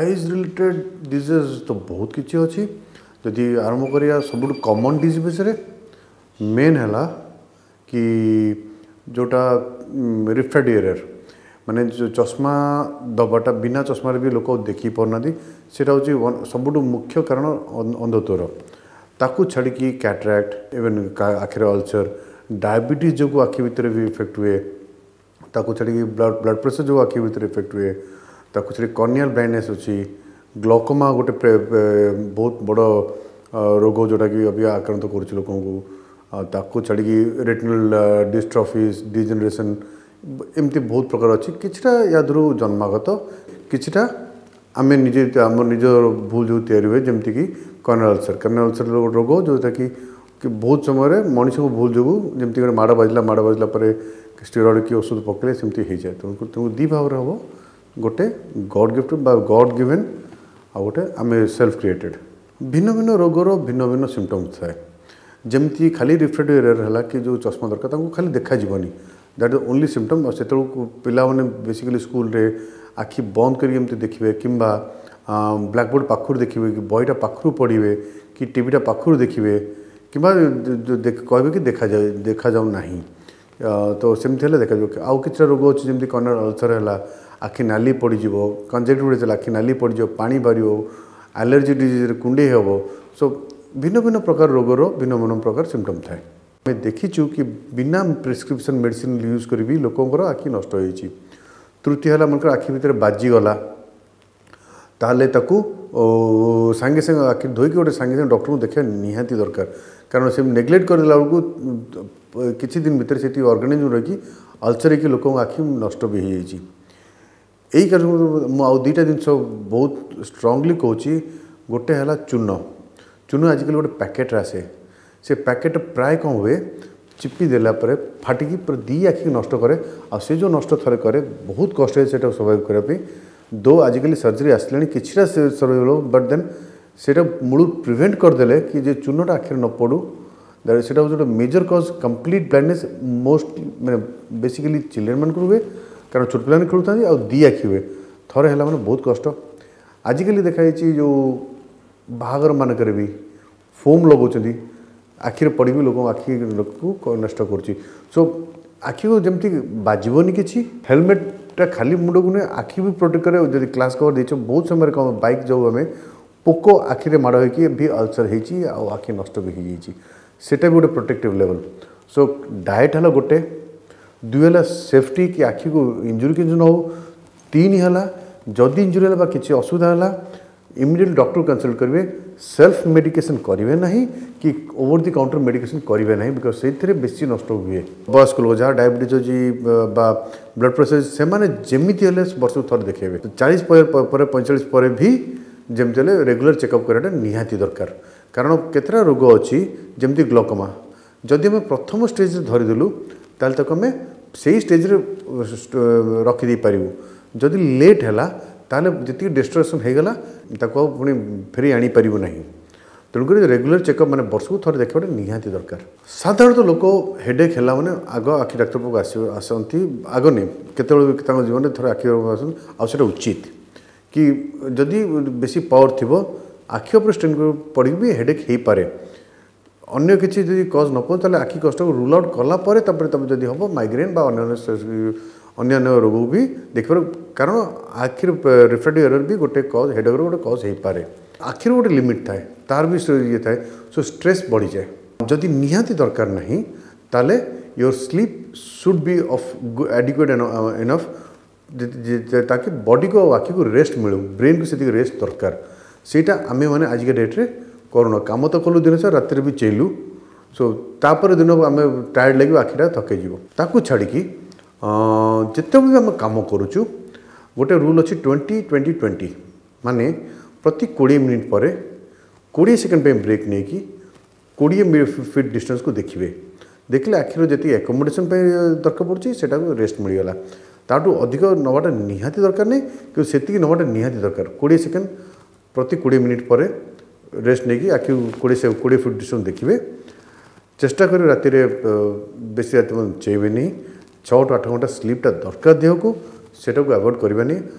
Eyes related disease तो बहुत किसी अच्छी जदि आरंभ करिया सब कॉमन डिजीज विषय मेन है कि जोटा रिफ्रैक्टिव एरर माने जो चश्मा दबाटा बिना चश्मा भी लोक देखी पारना से सब मुख्य कारण अंधत्वर ताकू छाड़ी कैटरैक्ट इवन आखिर अल्सर डायबिटीज जो आखि भितर भी इफेक्ट हुए ताकू छाड़ी ब्लड प्रेशर जो आखि भितर इफेक्ट हुए ताकू छाड़ी कॉर्नियल ब्लाइंडनेस अच्छी ग्लॉकोमा गोटे बहुत बड़ रोग जोटा कि अभी आक्रांत कर लोक ताकू छाड़ी रेटिनल डिस्ट्रॉफीज डिजेनरेशन एमती बहुत प्रकार अच्छी किछटा यादरू जन्मागत किछटा आम निजे आम निज भूल जो तैयारी हुए जमती कि कर्नियल अल्सर रोग जोटा कि बहुत समय मनीष को भूल जो जमती माड़ बाजला स्टेरॉइड की औषध पकड़े सेमती हो जाए तुमको दी भाव हम गोटे गॉड गिफ्ट गॉड गिवेन आ गोटे आम सेल्फ क्रिएटेड भिन्न भिन्न रोगर भिन्न भिन्न सिम्पटम्स थाए जमती खाली रिफ्रैक्टिव एरर है कि जो चश्मा दरकार खाली देखा जीवनी दैट इज ओनली सिम्पटम से पिला मैंने बेसिकली स्कूल रे आखि बंद करके देखिए कि ब्लैकबोर्ड पाखर देखिए कि बहीटा पाखर पढ़े कि टीवीटा पाखर देखिए कि कहे कि देखा जाऊ ना तो सेमती देखा जाऊ आउ कि रोग अच्छी जमी कर्नियल अल्सर है आखि नाली पड़ज कंजक्टिविटिस आखि नाली पड़ज पानी बाहर एलर्जी डिजीज कुंडे हम सो भिन्न भिन्न प्रकार रोगर भिन्न भिन्न प्रकार सिम्पटम थाए आम देखीचु कि बिना प्रिस्क्रिप्शन मेडिसिन यूज कर भी लोकंर आखि नष्ट होती तृतीय है मन आखि भितर बाजीगला ताले ताकू सांगे सांगे आखि धोईक गोटे सांगे सांगे डॉक्टर को देखा निहाती दरकार कारण से नेग्लेक्ट करदेला बेलू किसी दिन भितर से ऑर्गेनिज्म रही अल्सर कि लोक आखि नष्ट भी हो जाए यही कारण मुझे दुईटा जिन बहुत स्ट्रांगली कहूँ गोटे है चून चून आजिकल गोटे पैकेट आसे से पैकेट प्राय कौन हुए चिपी देला परे फाटिकी पूरा दी आखि नष्ट करे आ से जो नष्ट थरे करे बहुत कष्ट है सेटा सर्वाइव करने दो आजिकल सर्जरी आसले किछटा सर्वाइव बट देन सेटा मूल प्रिवेंट करदेले कि जे चूनटा आखिर न पड़ू से जो major cause complete blindness most मैंने बेसिकली चिल्ड्रेन मान हुए कारण छोट पिला खेलुता आ दी आखि हुए थरे है मैंने बहुत कष्ट आजिकल देखाई जो बाहागर मानक भी फोम लगाउछन्ती आखिर पड़ी भी लोक आखि को नष्ट कर सो आखि को जमती बाजबनी कि हेलमेटा खाली मुंड को नहीं आखि भी प्रोटेक्ट करे जब क्लास कवर दे बहुत समय कम बाइक जाऊ आम पोको आखिरे माड़ हो भी अल्सर हो आखि नष्ट भी होटा भी गोटे प्रोटेक्टिव लेवल सो डाएट है गोटे दुई है सेफ्टी कि आखि को इंजुरी कि न हो तीन है जदि इंजुरी है कि असुविधा है इमिडिएटली डॉक्टर कंसल्ट करेंगे सेल्फ मेडिकेशन करेंगे ना कि ओवर द काउंटर मेडिकेशन करेंगे ना बिकज से बेसी नष्ट हुए वयस्क लोग जहाँ डायबिटीज अच्छी ब्लड प्रेशर से जमी वर्ष को थर देखे 40 पर 45 पर भी जमती रेगुलर चेकअप कराटा निहाती दरकार कारण केतरा रोग अच्छी जमती ग्लॉकोमा जदि आम प्रथम स्टेज धरीदेलु ताल तक आम से स्टेज रखिदे पारू जदि लेट है ताले जी डिस्ट्रक्शन होगला पुणी फेरी आनीपर ना तेणुक रेगुलर चेकअप मैंने वर्ष को थोड़े देखा निहाती दरकार साधारणतः लोक हेडेक है मैंने आग आखि डाक्तर पाक आसती आग नहीं केत जीवन थोड़े आखि आसा उचित कि जदि बेसी पावर थी आखि उपर स्ट्रेन पड़ भी हेडेक हो पारे अन्य किसी जब कज न पड़े आखि कष्ट को रूल आउट कलापर जब हम माइग्रेन अन्य रोग भी देखिए कारण आखिर रिफ्रैक्टिव एरर भी गोटे कज हेडेक गोटे कज हो पारे आखिर गोटे लिमिट थाए तार भी ये थाए सो स्ट्रेस बढ़ी जाए जदि निहाती दरकार नहीं ताले your sleep should be of adequate enough ताकि बॉडी को आखि को रेस्ट मिलू ब्रेन को से रेस्ट दरकार सेटा आमे माने आज के डेट्रे करूना काम तो कलु दिन से रात भी चेलु सो तापर दिन आम टायर्ड लगे आखिटा थके ताकू छाड़ी जिते भी आम कम करुचु गोटे रूल अच्छी 20-20-20 माने प्रति 20 मिनिट पर 20 सेकेंड पे ब्रेक नहीं कि 20 फीट डिस्टेंस को देखिए देखले आखिर जी एकोमोडेशन दरकार पड़े से रेस्ट मिलगला ताठू अधिक नवाटा निहाती दरकार नहीं कि से नवाटा निहाती दरकार 20 सेकेंड प्रति 20 मिनिट पर रेस्ट नहीं कि आखि 20 फीट डिस्टेंस देखिए चेष्टा कर राति बेसी रात चेबे नहीं 6 to 8 घंटा स्लीपटा दरकार देह को सेटा को अवॉइड करवानी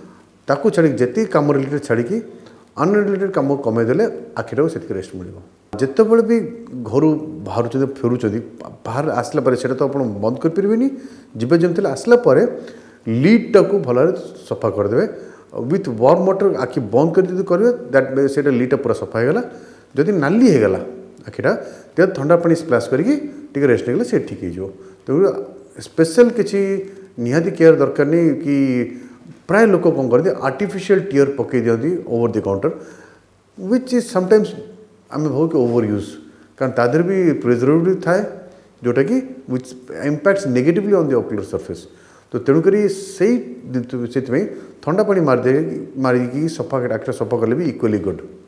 ताकू छाड़ी जिते कम रिलेटेड छाड़ी अनरिलेटेड कम कमेदेले आखिर से रेस्ट मिल जितेबाला भी घर बाहर फेरुँच बाहर आसला से तो आप बंद करें जीवे जमी आसला लीडटा को भल सफा करदे विथ वार्म वाटर आखि बंद कर करेंगे दैट से लीडटा पूरा सफा होगा जदि नाली होगला आखिटा तो ठंडा पानी स्प्लाश करके रेस्ट नहीं से ठीक हो तो स्पेशल किसी निहाती केयर दरकार नहीं कि प्राय लोक कौन करते आर्टिफिशियल टीयर पकई दिखती over the counter which is sometimes आम भाव कि ओवर यूज कारण तादर भी प्रिजर्वेटिव थाए जोटा कि which impacts negatively on the ocular surface तो तेणुक से ठंडा पानी मारिकी सफा आखिर सफा कले भी इक्वली गुड।